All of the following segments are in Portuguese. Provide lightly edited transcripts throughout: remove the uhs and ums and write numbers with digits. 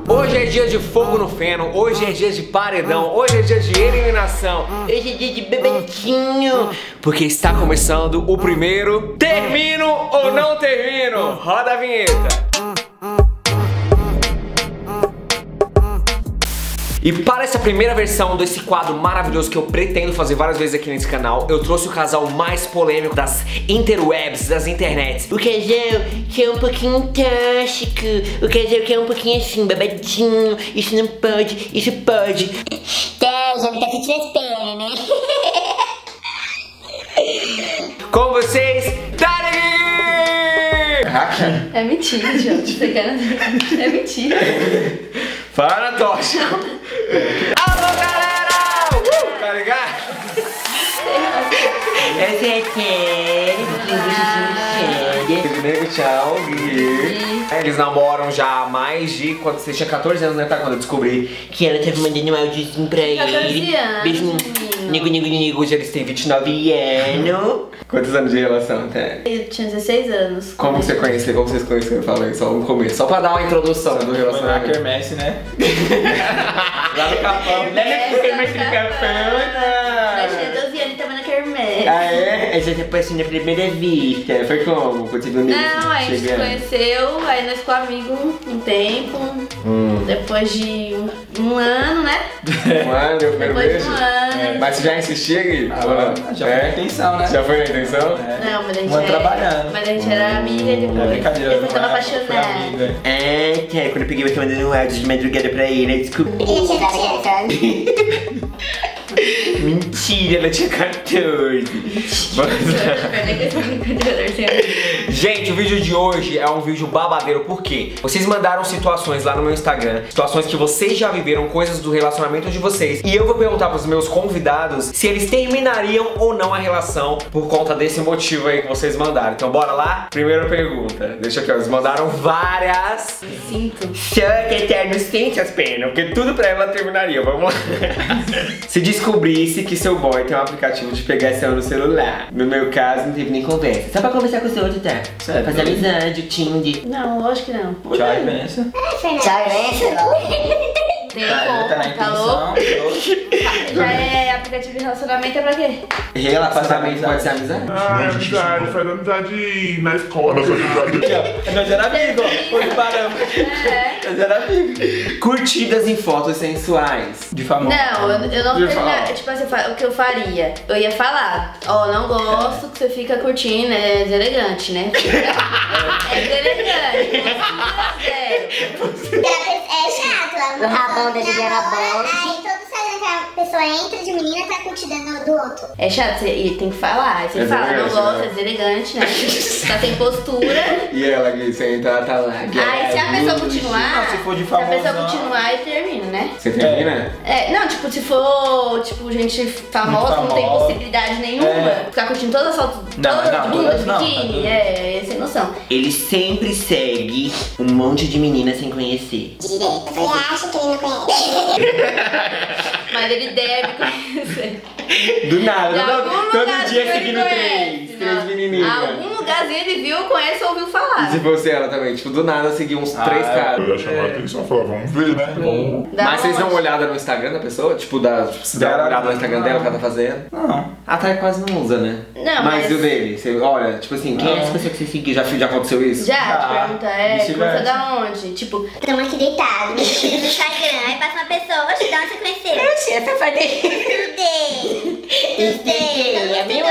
Hoje é dia de fogo no feno, hoje é dia de paredão, hoje é dia de eliminação, hoje é dia de bebetinho, porque está começando o primeiro Termino ou Não Termino. Roda a vinheta. E para essa primeira versão desse quadro maravilhoso que eu pretendo fazer várias vezes aqui nesse canal, eu trouxe o casal mais polêmico das interwebs, das internets. O casal que é um pouquinho tóxico, o casal que é um pouquinho assim, babadinho, isso não pode, isso pode. Tá, já me tá sentindo as pernas, né? Com vocês, Dari! É mentira, gente. É mentira. Fala, tóxico! Alô, galera! Tá ligado? Essa é a Kelly. Nego, tchau, Gui. Eles namoram já há mais de... Quando você tinha 14 anos, né? Tá? Quando eu descobri que ela tava mandando um áudiozinho pra ele. 14 anos. Beijo, nego. Hoje eles têm 29 anos. Quantos anos de relação até? Eu tinha 16 anos. Como você conheceu? Como vocês conheceram? Fala aí, só no começo. Só pra dar uma introdução do relacionamento. Na quermesse, né? Lá no Capão. Lá no quermesse do Capão. Eu tinha 12 anos e tava na quermesse. Ah, é? A gente foi assim na primeira vista. Foi como? Quando você viu Não, a gente se conheceu, aí nós ficamos amigos um tempo. Depois de um ano, né? Um ano, deu o primeiro Depois beijo? de um ano. Mas você já insistia, Gui? Já foi na intenção, né? Já foi na intenção? Não, mas a gente Uma trabalhando. Mas a gente era amiga e depois. Brincadeira, Depois tava apaixonada. É, que é quando eu peguei você mandando um áudio de madrugada pra ele, desculpa. Mentira, ela tinha 14. Gente, o vídeo de hoje é um vídeo babadeiro, por quê? Vocês mandaram situações lá no meu Instagram, situações que vocês já viveram, coisas do relacionamento de vocês. E eu vou perguntar pros meus convidados se eles terminariam ou não a relação por conta desse motivo aí que vocês mandaram. Então bora lá? Primeira pergunta. Deixa aqui, ó, eles mandaram várias. Sinto. Só que eterno sente as penas, porque tudo pra ela terminaria, vamos lá. Se descobrisse que seu boy tem um aplicativo de pegação no celular. No meu caso, não teve nem conversa. Só pra conversar com o seu outro, tá? Sério? Fazer amizade, o Tinder. Não, lógico que não. Tchau, pensa. Tchau, Tem Tá na como, tá louco? intenção. Já é aplicativo de relacionamento, é pra quê? Relacionamento pode ser amizade? Ah, é amizade, faz amizade na escola. Nossa amizade. Nós era amigo, ó. Foi do parâmetro. Nós era amigo. Curtidas em fotos sensuais. De famoso. Não, eu não Ia terminar, falar. tipo assim, o que eu faria? Eu ia falar, ó, não gosto que você fica curtindo, é deselegante, né? É deselegante, É chato, o rabão da Juliana Bond. Aí todo Instagram que a pessoa entra de menina tá curtindo do outro. É chato, você tem que falar, aí você É fala, não deselegante, gosto, né? é deselegante, né? Tá sem postura. E ela, Gui, você entra, ela tá lá. Aí se a pessoa continuar, Não, se for de a pessoa famosão. continuar, aí termina, né? Você termina? É, não, tipo, se for, tipo, gente famosa, não tem famosa. possibilidade nenhuma. Ficar curtindo todas as fotos, Não, todas não, as bundas, todas não, biquíni, tá sem noção. Ele sempre segue um monte de meninas sem conhecer. Direto. Você acha que ele não conhece? Mas ele deve conhecer. Do nada, De algum todo lugar dia ele seguindo conhece, três não. menininhas. Algum lugarzinho ele viu, conhece ou ouviu falar. E se fosse ela também, tipo, do nada seguir uns 3 caras. Eu ia chamar a atenção, falar, vamos ver, né? Vamos. Da Mas vocês dão uma onde? olhada no Instagram da pessoa? Tipo, se dá uma olhada no Instagram dela, o que ela tá fazendo? Não. A Thay quase não usa, né? Não, mas mas- o dele, você olha, tipo assim, quem é essa pessoa que você seguiu? Já aconteceu isso? Já, Já. te pergunta, Vice-versa. conta da onde? Tipo, Estamos aqui deitados, mexendo no Instagram. Aí passa uma pessoa, oxe, da onde você conheceu? Oxe, essa foi Estudei, é meu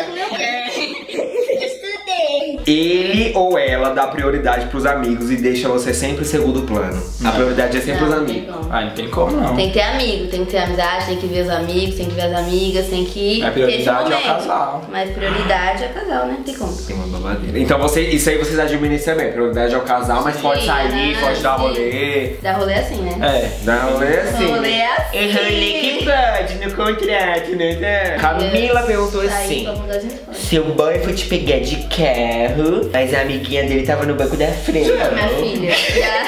Estudei. Ele ou ela dá prioridade pros amigos e deixa você sempre em segundo plano. A prioridade é sempre os não, não tem amigos. como. Ah, não tem como não. Tem que ter amigo, tem que ter amizade, tem que ver os amigos, tem que ver as amigas, tem que A ter esse prioridade é o momento. casal. Mas prioridade é o casal, né? Não tem como. Tem uma babadeira. Então isso aí vocês administram bem. Prioridade é o casal, mas pode Sim, sair, né? pode dar Sim. rolê. Dar rolê assim, né? É. Dar rolê assim. Rolê é assim. Rolê que pode no contrato, né? Camila perguntou Sair assim. pra mudar de resposta. Seu boy foi te pegar de carro, mas a amiguinha dele tava no banco da frente. Minha filha, já...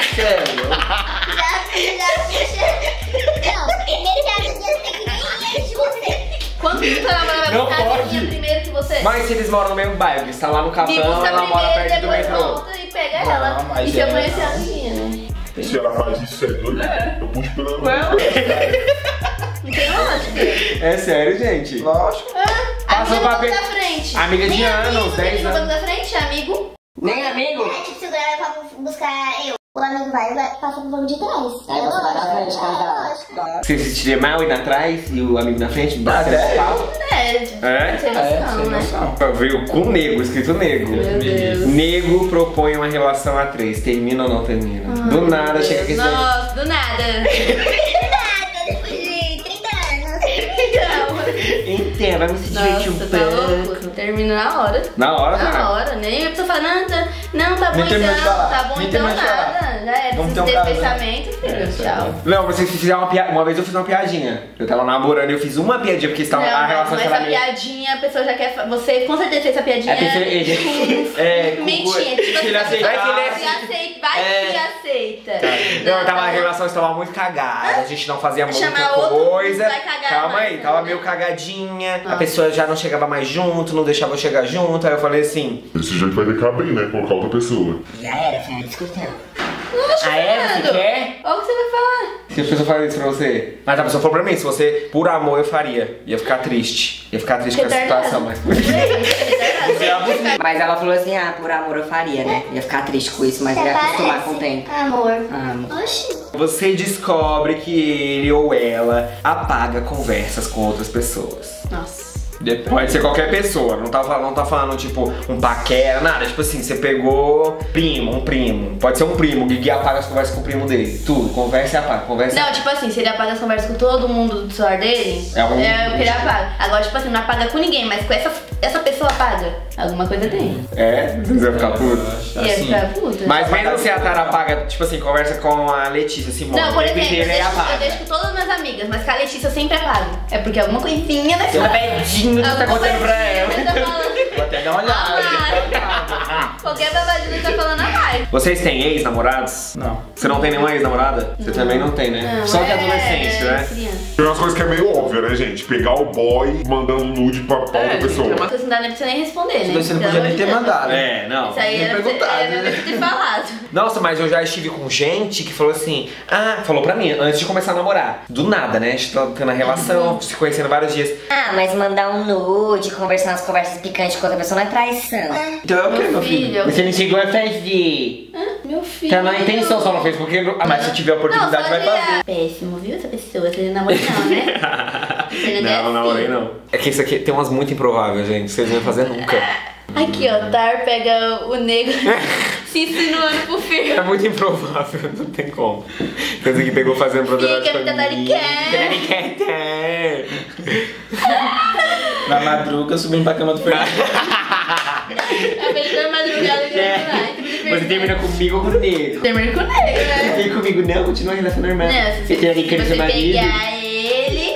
Não, primeiro que a menina tem que vir antes de você. Quando você namora vai Não buscar a pode. menina primeiro que você... Mas se eles moram no mesmo bairro, eles estão lá no Me Capão, busca ela mora primeiro, perto do depois metrô. volta e pega Não, ela. mas E se eu é- conhecer a menina, né? Se ela faz isso, é doido? Eu puxo pela mão. Não tem lógica. É sério, gente? Lógico. Passou Amigo pra da frente. Amiga de Nem anos, amigo, 10 amigo anos. da frente, amigo. Nem amigo? É tipo, segurar ela pra buscar eu. O amigo vai passar pro banco de trás. Aí você vai na frente, É casal. lógico. Você se sentiria mal indo atrás e o amigo na frente? É, sem noção, sem né? noção. Veio com nego, escrito nego. Meu Deus. Nego propõe uma relação a 3. Termina ou não termina? Do nada chega aqui. Nossa, do nada. Nada, depois de 30 anos. Então, vamos se divertir Nossa, um tá louco? pouco. Termina na hora. Na hora, Na cara. hora, nem a pessoa fala, não, tá bom Nem terminou de então, falar. tá bom Nem então terminou de falar. nada. Já era, Vamos se ter um ter caso, né? pensamento, filho, tchau. Não, vocês fizeram uma vez eu fiz uma piadinha. Eu tava namorando e eu fiz uma piadinha porque estava a Não, relação mas estava essa meio... piadinha, a pessoa já quer. Você com certeza fez essa piadinha. É, Mentira, tipo Se ele assim, aceitar. vai que aceita. Não, tava, a relação estava muito cagada, a gente não fazia muita Chamar outro, coisa. vai cagar Calma mais, aí, né? tava meio cagadinha, a Nossa. pessoa já não chegava mais junto, não deixava eu chegar junto, aí eu falei assim, Desse jeito vai ter que abrir, né? Colocar outra pessoa. Já era, foi uma discussão. Lógico, Ah, é? Você Fernando. quer? Olha o que você vai falar. se a pessoa fala isso pra você, mas a pessoa falou pra mim, se você, por amor, eu faria, ia ficar triste com essa situação, mas... Mas ela falou assim, ah, por amor eu faria, né? Ia ficar triste com isso, mas ia acostumar com o tempo. Amor. Ah, Oxi. Você descobre que ele ou ela apaga conversas com outras pessoas. Nossa. Pode ser qualquer pessoa, não tá falando tipo um paquera, nada. Tipo assim, você pegou um primo. Pode ser um primo, o Gui apaga as conversas com o primo dele. Tudo, conversa e apaga, conversa. Não, tipo assim, se ele apaga as conversas com todo mundo do celular dele, É um- eu queria apagar. Agora, tipo assim, não apaga com ninguém, mas com essa pessoa apaga. Alguma coisa tem. É? Você vai ficar puto? Ia Assim, ficar puta. Mas mesmo se a Tara apaga, tipo assim, conversa com a Letícia, Simone. Não, por ele exemplo, eu inteiro, ele deixo, eu apaga. deixo com todas as minhas amigas, mas com a Letícia eu sempre apago. É porque alguma coisinha da Seu pedinho que tá contando pra ela. Vou até dar uma olhada. Qualquer babadinha que tá falando a mais. Vocês têm ex-namorados? Não. Você não tem nenhuma ex-namorada? Você também não tem, né? Não, Só que adolescente, né? criança. Tem umas coisas que é meio óbvia, né, gente? Pegar o boy mandando nude pra outra pessoa. Isso não dá nem pra você nem responder, né? Você não Pelo podia amor nem de ter Deus. mandado. É, não. Isso aí Nem era pra perguntado, você né? ter falado. Nossa, mas eu já estive com gente que falou assim, falou pra mim, antes de começar a namorar. Do nada, né? A gente tá tendo a relação, se conhecendo vários dias. Ah, mas mandar um nude, conversar umas conversas picantes com outra pessoa não é traição. Então é o que, meu filho? Você não chegou a fazer. Meu filho. Tá na intenção, só não fez porque... Mas se tiver a oportunidade, vai fazer. Péssimo, viu? Essa pessoa, você não namora não, né? Você não é Não namorei assim. não. É que isso aqui tem umas muito improváveis, gente. Vocês não iam fazer nunca. Aqui, ó, Tar pega o negro se insinuando pro É filho. muito improvável, não tem como. Coisa que pegou fazendo propriedade Fica pra mim. tataricando. Na madruga, subindo pra cama do Fernando. A melhor madrugada que eu vou Você termina comigo ou com o negro? Termina com o negro, né? Você comigo não, continua a relação normal. Não, se Você tem ali que você seu marido. pegar ele,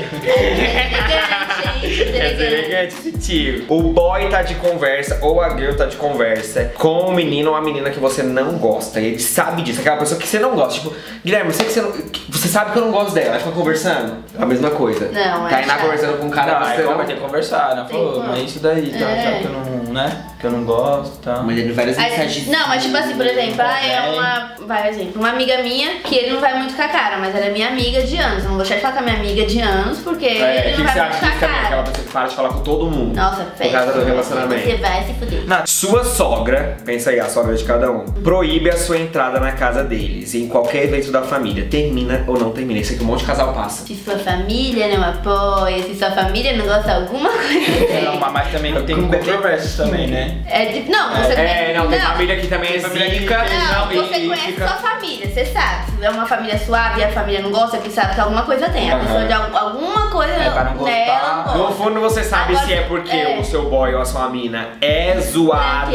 é elegante, gente. É elegante, sutil. O boy tá de conversa ou a girl tá de conversa com um menino ou uma menina que você não gosta. E ele sabe disso, aquela pessoa que você não gosta. Tipo, Guilherme, eu sei que você sabe que eu não gosto dela. Ela fica conversando. A mesma coisa. Não, é Tá aí na chato. conversando com um cara Não, que aí você como não... vai ter que conversar, né? Falou, como. mas isso daí, tá? É. Sabe que eu não, né? Que eu não gosto e tal. Mas ele várias Aí, mensagens. não, mas tipo assim, por exemplo, uma amiga minha que ele não vai muito com a cara, mas ela é minha amiga de anos. Eu não vou deixar de falar com a minha amiga de anos, porque É, ele o que não você vai acha muito com a disso também? Aquela cara. pessoa que para de falar com todo mundo. Nossa, Por causa do relacionamento. Você vai se fuder. Sua sogra, pensa aí, a sogra de cada um, proíbe a sua entrada na casa deles em qualquer evento da família. Termina ou não termina? Isso aqui um monte de casal passa. Se sua família não apoia, se sua família não gosta de alguma coisa. Não, mas também tem controvérsias também, né? Não, você Não, tem família que também é zica. Não, você e conhece fica- sua família, você sabe. Se é uma família suave e a família não gosta, porque sabe que alguma coisa tem. A pessoa de alguma coisa É, pra não gostar. nela não No gosta. fundo você sabe Agora, se é porque é. o seu boy ou a sua mina é zoado.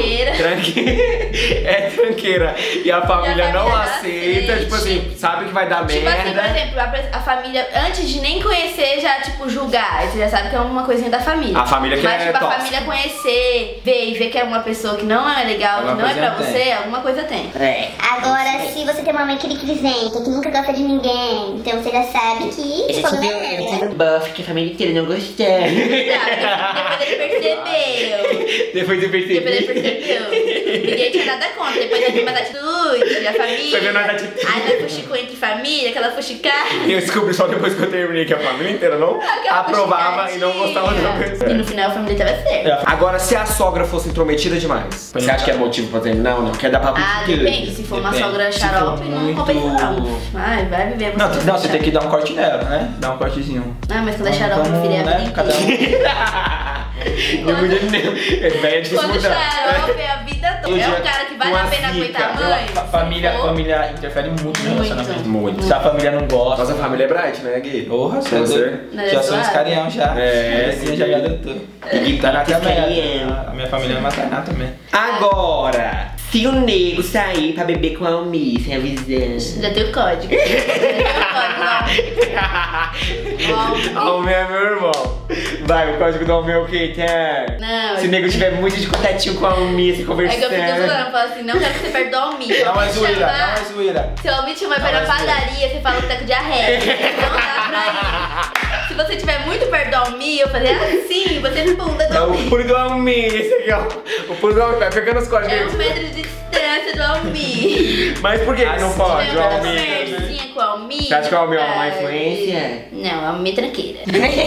É tranqueira. E a família não família aceita. aceite. Tipo assim, sabe que vai dar Tipo merda. assim, por exemplo, a família, antes de nem conhecer, já, tipo, julgar. Aí você já sabe que é uma coisinha da família. A família que Mas, é tipo, a tóxica. família conhecer, ver que é uma pessoa que não é legal, que Alguma não é pra coisa você, tem. alguma coisa tem. É. Agora, se você tem uma mãe crisenta, que nunca gosta de ninguém, então você já sabe que Esse esse problema tipo é de- dela. buff que a família inteira não gostou. Sabe? Depois ele percebeu. Depois eu percebi. Depois ele percebeu. Ninguém tinha nada contra. Depois eu vi umas atitudes, a família. Você viu umas atitudes? Aí nós fuxicou entre família, aquela fuxicada. Eu descobri só depois que eu terminei que a família inteira não Aquela aprovava e não gostava da fuxicadinha. pessoa. E no final a família tava certa. Agora, se a sogra fosse intrometida demais, você acha que é motivo pra terminar ou não? Quer dar pra Ah, depende. Se for uma sogra xarope, não compensa não. Ai, vai viver. Não, você tem que dar um corte nela, né? Dar um cortezinho. Ah, mas quando é xarope, meu filho, é a vida Cada inteira. Não podia nem. É difícil Quando mudar. xarope é a vida toda. É um cara que vale a pena aguentar a mãe. Família interfere muito no relacionamento. Muito. Se a família não gosta. Nossa família é bright, né, Gui? Porra, Você? já sou esse carinhão já. É, Assim, já adotou. E Tainá também. A minha família é uma Tainá também. Agora, se o nego sair pra beber com a Almi, sem avisar. Já tem o código. Já tem o código, ó. Almi é meu irmão. Vai, o código do Almi é o quê? Não, Se o nego tiver muito de contatinho com a Almi, se é conversando. que eu fico zoando, eu falo assim, não quero que você perca do Almi. Não é zoeira, não é zoeira. Se o Almi te chamar pra ir na padaria, você fala que tá com diarreia. Não dá pra ir. Se você estiver muito perto do Almi, eu falei assim, você pula do É o Almi. pulo do Almi, esse aqui, ó. O pulo do Almi, vai pegando os códigos. É 1 metro de distância do Almi. Mas por que que não pode? O Lembra da Almi. conversinha com o Almi? Você acha que o Almi é uma má Ah, influência? Não, é Almi tranqueira.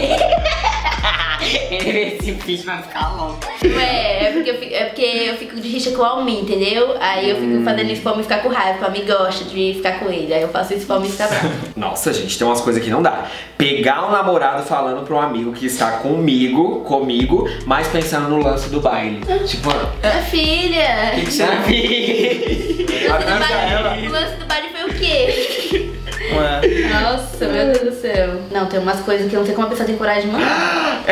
Esse bicho vai ficar louco. Ué, é porque eu fico de rixa com o Almi, entendeu? Aí eu fico fazendo isso pra Almi ficar com raiva, porque o Almi gosta de ficar com ele. Aí eu faço isso pra Almi ficar bravo. Nossa, gente, tem umas coisas que não dá. Pegar um namorado falando pra um amigo que está comigo, mas pensando no lance do baile. Tipo, Minha filha! O que você O lance do baile foi o quê? Ué. Nossa, meu Deus do céu. Não, tem umas coisas que eu não sei como a pessoa tem coragem de mandar.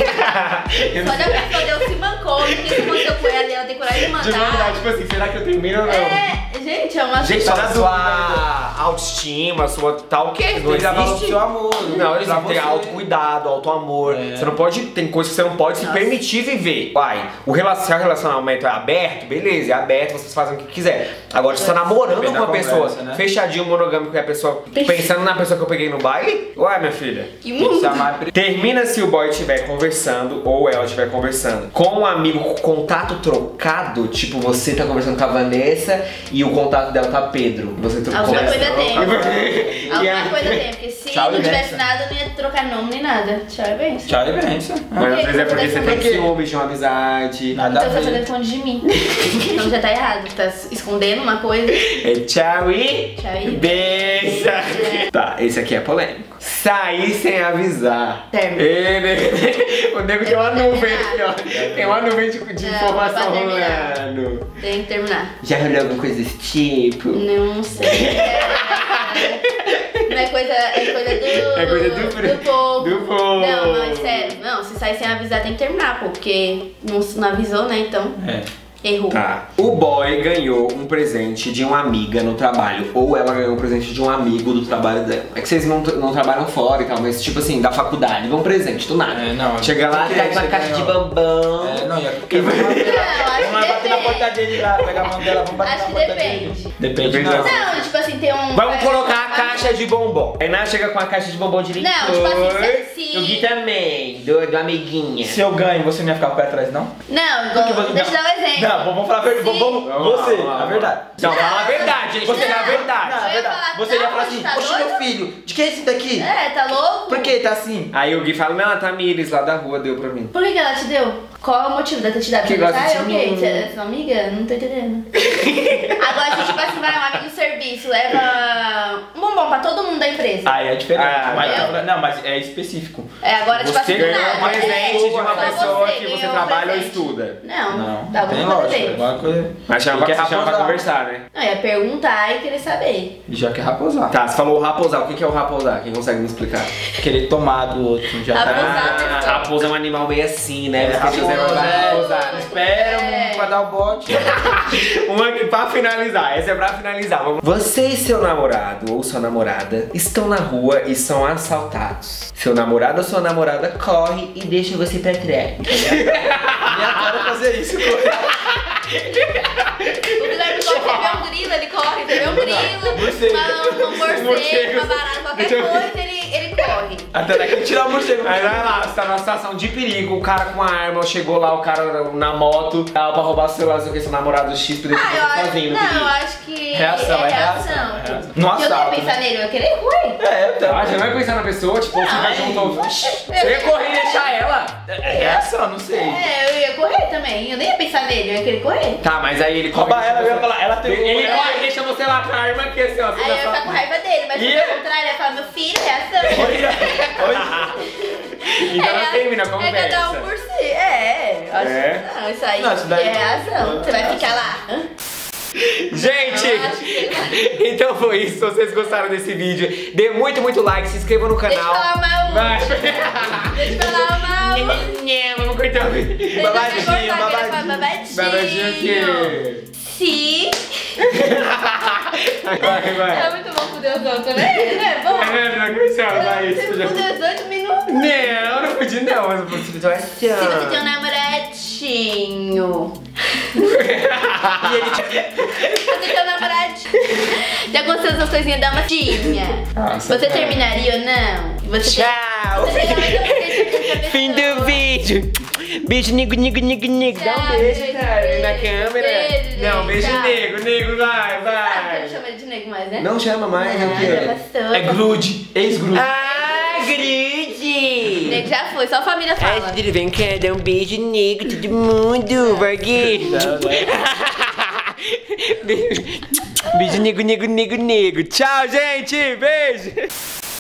Só de a pessoa deu se mancou, o que aconteceu com ela e ela tem coragem de de verdade, mandar. tipo assim, será que eu termino ou não? É, gente, é uma Gente, Tá a na sua autoestima, a sua tal que não Tem que dar valor pro existe. seu amor. Não, eles Pra têm que ter você. autocuidado, autoamor. É. Você não pode, tem coisas que você não pode se Nossa. permitir viver. Vai, se o relacionamento é aberto, beleza, é aberto, vocês fazem o que quiser. Agora, se você tá namorando Depende com uma da pessoa conversa, né? fechadinho, monogâmico, que é a pessoa pensando na pessoa que eu peguei no baile, uai, minha filha. Que Tem que mundo. se amar. Termina se o boy estiver conversando ou ela estiver conversando com um amigo com contato trocado, tipo você tá conversando com a Vanessa e o contato dela tá Pedro. Você Alguma coisa tem. E Alguma aí- coisa tem, porque se Tchau, não tivesse Ivete. nada, eu não ia trocar nome nem nada. Tchau, é bem. Tchau e benção. Mas às vezes é porque você tem Por quê? ciúmes de uma amizade. Nada a Então você tá ver. esconde de mim. Então já tá errado. Tá escondendo uma coisa. É tchau e Tchau e beijo. Tá, esse aqui é polêmico. Sair sem avisar. Término. O nego tem uma nuvem aqui, ó. Tem uma nuvem de Não, informação pra terminar. rolando. Tem que terminar. Já rolou alguma coisa desse tipo? Não sei. Não é coisa, É coisa do povo. do povo. Não, mas sério. Não, se sair sem avisar tem que terminar, pô. Porque não avisou, né? Então, É. errou. Tá. O boy ganhou um presente de uma amiga no trabalho. Ou ela ganhou um presente de um amigo do trabalho dela. É que vocês não trabalham fora e tal, mas tipo assim, da faculdade, dá um presente, do nada. É, não. Chega lá, Por que tá com uma você caixa de ganhou? bombom. É, não, ia E vai- Não, acho Vamos que bater na depende. porta dele lá, pegar a mão dela, vamos bater Acho na que porta depende. dele. Depende, Depende não. Não, tipo assim, tem um... Vamos colocar a caixa de bombom. A Iná chega com a caixa de bombom de licor. Não, tipo assim, se- O Gui também, do amiguinha. Se eu ganho, você não ia ficar com o pé atrás, não? Não, Porque você- deixa eu dar um exemplo. Não, vamos falar a verdade. Sim. Vamos, você, a verdade. Não, fala a verdade, gente. Você Você é a verdade. Não, Eu é ia verdade. falar, Você ia não, falar assim, tá oxe, doido? meu filho, de que é esse daqui? É, tá louco? Por que tá assim? Aí o Gui fala, não, a Tamires lá da rua deu pra mim. Por que ela te deu? Qual é o motivo dela ter te dado? Que Você gosta ah, de é o mim. quê? Você é sua amiga? Não tô entendendo. Agora, se tipo assim, vai um amigo do serviço, leva um bombom pra todo mundo da empresa. Aí é diferente. Ah, mas, entendeu? não, mas é específico. É, agora, tipo Você assim, do ganhou nada. um presente de uma Só pessoa que ganhou você um trabalha ou presente. estuda. Não, Não, dá tem alguma coisa lógica. dele. Alguma coisa. Mas chama Ele pra, quer você chama pra raposar. conversar, né? Não, ia perguntar e querer saber. E já quer raposar. Tá, você falou o raposar. O que é o raposar? Quem consegue me explicar? Querer tomar do outro. Já Raposar. Ah, raposa é um animal meio assim, né? Você raposa, quiser raposar. Espera pra dar o bote. Uma aqui pra finalizar, essa é pra finalizar. Você e seu namorado ou sua namorada estão na rua e são assaltados. Seu namorado ou sua namorada corre e deixa você pra trás. Minha cara é fazer isso. O Guilherme corre, você vê um grilo, ele corre, você vê um grilo, Morcego. um morcego, Morcego. uma barata, qualquer Deixa eu ver. coisa, ele corre. corre. Até daqui tirar o morcego. Aí vai lá, você tá numa situação de perigo, o cara com uma arma, chegou lá, o cara na moto, tava pra roubar o celular, seu namorado X, por deixar você sozinho. Não, eu acho que Reação, é é reação. reação. No Eu não ia assalto, pensar né? nele, eu ia querer correr. É, eu também. Ah, você não vai pensar na pessoa, tipo, você vai junto. Você ia correr e deixar ela. É reação, não sei. É, eu ia correr também. Eu nem ia pensar nele, eu ia querer correr. Tá, mas aí ele Rouba corre, ela, eu deixa ia falar, ela tem Ele corre e deixa você lá com a arma aqui, assim, ó. Aí eu ia ficar com raiva dele, mas E- pelo contrário, eu ia falar, meu filho, reação. Então ela termina a conversa. É cada um por si. É, eu acho que não, isso aí Não, isso daí- é reação. Você vai ficar lá. Hã? Gente, Eu acho que vai. então foi isso. Se vocês gostaram desse vídeo, dê muito like, se inscreva no Deixa eu canal. falar mal. Vai. Deixa eu falar mal. Vamos cortar o vídeo. Deixa eu Babadinho, cortar, que ele fala babadinho. babadinho. Babadinho aqui. Se... Vai. É muito bom com Deus outro, né? Não é bom? Não começou, vai. Você Isso já- fudeu 18 minutos. Não, não podia não, mas eu posso te dar Se você tem um namoradinho. E ele te... Você tem um namoradinho. Já aconteceu essas coisinhas da matinha. Nossa, Você terminaria ou não? Você Tchau. Você tem uma Fim do vídeo. Beijo, nego. Dá um Tchau, beijo, beijo, cara, beijo. na câmera. Beijo, Não, beijo, tchau. nego, vai, Ah, vai. não chama ele de nego mais, né? Não chama mais, é o Já quê? passou. É grude, ex-grude. Ah, grude. Nego já foi, só a família fala. Vem cá, dá um beijo, nego, todo mundo, vai aqui. Beijo, nego. Tchau, gente, beijo.